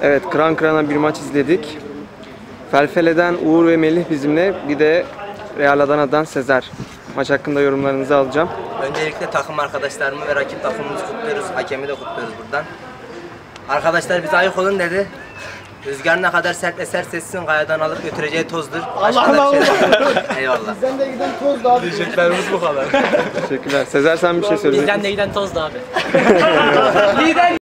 Evet, kıran kırana bir maç izledik. Felfele'den Uğur ve Melih bizimle, bir de Real Adana'dan Sezer. Maç hakkında yorumlarınızı alacağım. Öncelikle takım arkadaşlarımı ve rakip takımımızı kutluyoruz. Hakemi de kutluyoruz buradan. Arkadaşlar bize ayık olun dedi. Rüzgar ne kadar sert eserse essin kayadan alıp götüreceği tozdur. Allah. Eyvallah. Bizden de giden tozdu abi. Diyeceklerimiz bu kadar. Teşekkürler. Sezer, sen bir şey söyle. Bizden de giden tozdu abi.